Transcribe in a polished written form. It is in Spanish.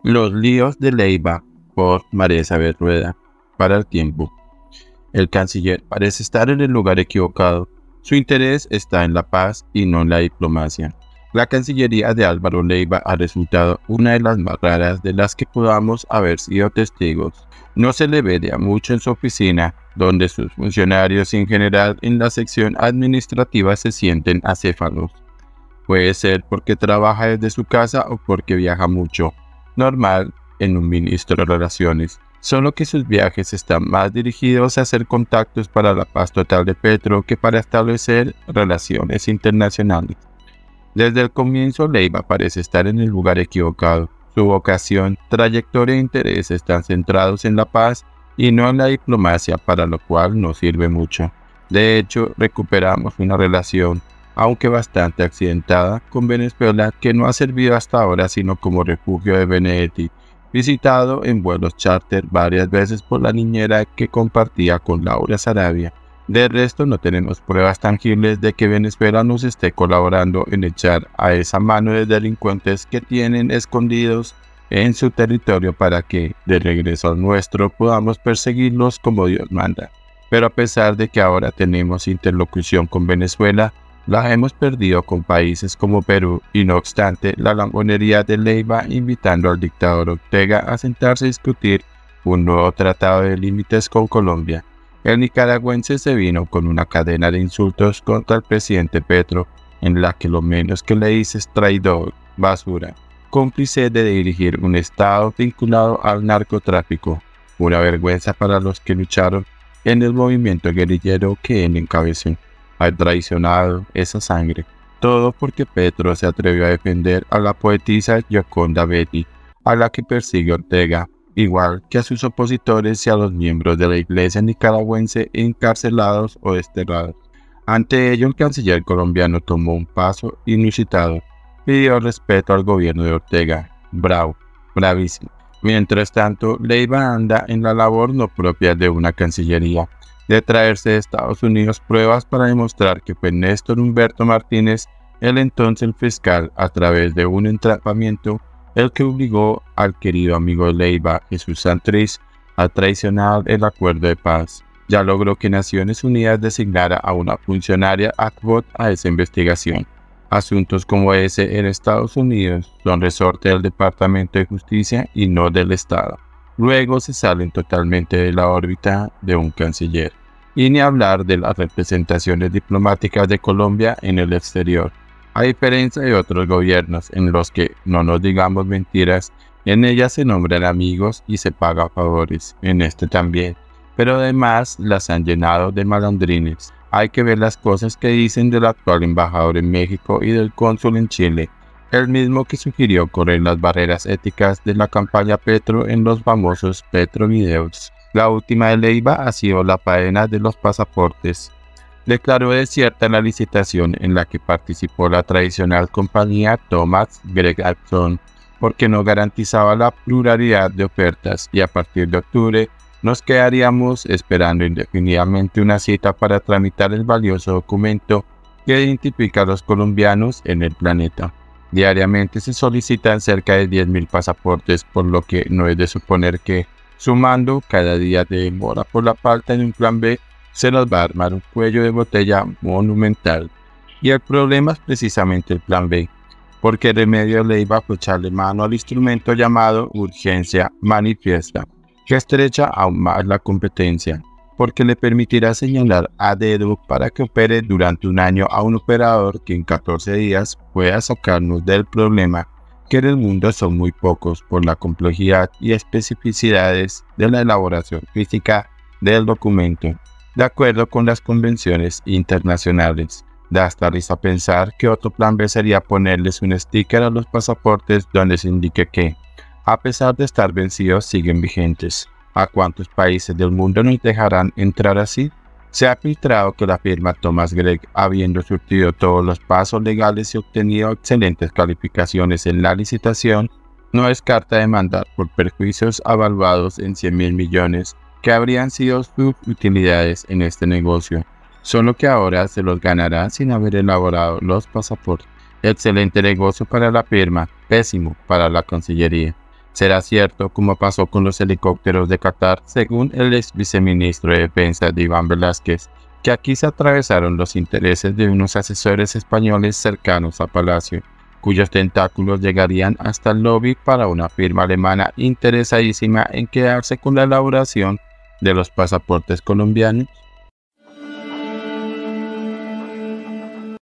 Los líos de Leiva por María Isabel Rueda. Para el tiempo. El canciller parece estar en el lugar equivocado. Su interés está en la paz y no en la diplomacia. La Cancillería de Álvaro Leiva ha resultado una de las más raras de las que podamos haber sido testigos. No se le ve de a mucho en su oficina, donde sus funcionarios y en general en la sección administrativa se sienten acéfalos. Puede ser porque trabaja desde su casa o porque viaja mucho. Normal en un ministro de Relaciones, solo que sus viajes están más dirigidos a hacer contactos para la paz total de Petro que para establecer relaciones internacionales. Desde el comienzo, Leiva parece estar en el lugar equivocado. Su vocación, trayectoria e interés están centrados en la paz y no en la diplomacia, para lo cual no sirve mucho. De hecho, recuperamos una relación, aunque bastante accidentada, con Venezuela, que no ha servido hasta ahora sino como refugio de Benedetti, visitado en vuelos charter varias veces por la niñera que compartía con Laura Sarabia. De resto, no tenemos pruebas tangibles de que Venezuela nos esté colaborando en echar a esa mano de delincuentes que tienen escondidos en su territorio para que, de regreso al nuestro, podamos perseguirlos como Dios manda. Pero a pesar de que ahora tenemos interlocución con Venezuela, la hemos perdido con países como Perú y no obstante la lambonería de Leiva invitando al dictador Ortega a sentarse a discutir un nuevo tratado de límites con Colombia. El nicaragüense se vino con una cadena de insultos contra el presidente Petro, en la que lo menos que le dice es traidor, basura, cómplice de dirigir un estado vinculado al narcotráfico, una vergüenza para los que lucharon en el movimiento guerrillero que él encabezó. Ha traicionado esa sangre. Todo porque Petro se atrevió a defender a la poetisa Gioconda Belli, a la que persigue Ortega, igual que a sus opositores y a los miembros de la iglesia nicaragüense encarcelados o desterrados. Ante ello, el canciller colombiano tomó un paso inusitado. Pidió respeto al gobierno de Ortega. Bravo, bravísimo. Mientras tanto, Leiva anda en la labor no propia de una cancillería, de traerse de Estados Unidos pruebas para demostrar que fue Néstor Humberto Martínez, el entonces fiscal, a través de un entrampamiento, el que obligó al querido amigo de Leiva, Jesús Santrich, a traicionar el acuerdo de paz. Ya logró que Naciones Unidas designara a una funcionaria ad hoc a esa investigación. Asuntos como ese en Estados Unidos son resorte del Departamento de Justicia y no del Estado. Luego se salen totalmente de la órbita de un canciller. Y ni hablar de las representaciones diplomáticas de Colombia en el exterior. A diferencia de otros gobiernos en los que, no nos digamos mentiras, en ellas se nombran amigos y se paga favores, en este también. Pero además las han llenado de malandrines. Hay que ver las cosas que dicen del actual embajador en México y del cónsul en Chile, el mismo que sugirió correr las barreras éticas de la campaña Petro en los famosos Petro Videos. La última de Leiva ha sido la faena de los pasaportes. Declaró desierta la licitación en la que participó la tradicional compañía Thomas Gregson, porque no garantizaba la pluralidad de ofertas y a partir de octubre nos quedaríamos esperando indefinidamente una cita para tramitar el valioso documento que identifica a los colombianos en el planeta. Diariamente se solicitan cerca de 10.000 pasaportes, por lo que no es de suponer que, sumando cada día de demora por la falta de un plan B, se nos va a armar un cuello de botella monumental. Y el problema es precisamente el plan B, porque Remedios Leiva fue echarle mano al instrumento llamado urgencia manifiesta, que estrecha aún más la competencia, porque le permitirá señalar a dedo para que opere durante un año a un operador que en 14 días pueda sacarnos del problema, que en el mundo son muy pocos por la complejidad y especificidades de la elaboración física del documento, de acuerdo con las convenciones internacionales. Da hasta risa pensar que otro plan B sería ponerles un sticker a los pasaportes donde se indique que, a pesar de estar vencidos, siguen vigentes. ¿A cuántos países del mundo nos dejarán entrar así? Se ha filtrado que la firma Thomas Gregg, habiendo surtido todos los pasos legales y obtenido excelentes calificaciones en la licitación, no descarta demandar por perjuicios avaluados en 100.000 millones que habrían sido sus utilidades en este negocio, solo que ahora se los ganará sin haber elaborado los pasaportes. Excelente negocio para la firma, pésimo para la Cancillería. Será cierto, como pasó con los helicópteros de Qatar, según el ex viceministro de Defensa de Iván Velázquez, que aquí se atravesaron los intereses de unos asesores españoles cercanos a Palacio, cuyos tentáculos llegarían hasta el lobby para una firma alemana interesadísima en quedarse con la elaboración de los pasaportes colombianos.